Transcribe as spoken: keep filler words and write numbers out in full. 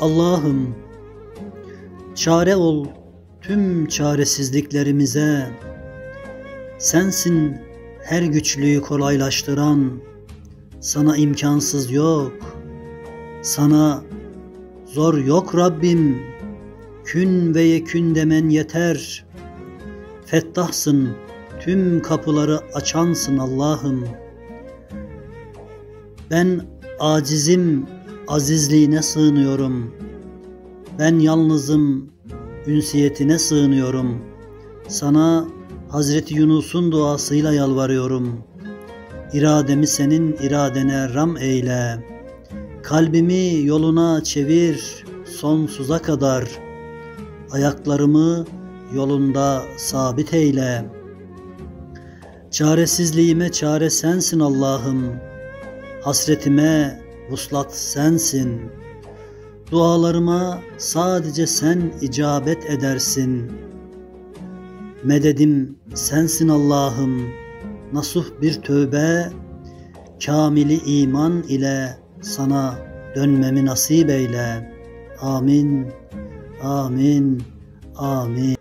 Allah'ım, çare ol tüm çaresizliklerimize. Sensin her güçlüğü kolaylaştıran, sana imkansız yok, sana zor yok Rabbim. Kün ve yekün demen yeter. Fettahsın, tüm kapıları açansın Allah'ım. Ben acizim, azizliğine sığınıyorum. Ben yalnızım, ünsiyetine sığınıyorum. Sana Hazreti Yunus'un duasıyla yalvarıyorum. İrademi senin iradene ram eyle. Kalbimi yoluna çevir sonsuza kadar. Ayaklarımı yolunda sabit eyle. Çaresizliğime çare sensin Allah'ım. Hasretime vuslat sensin. Dualarıma sadece sen icabet edersin. Mededim sensin Allah'ım. Nasuh bir tövbe, kamili iman ile sana dönmemi nasip eyle. Amin, amin, amin.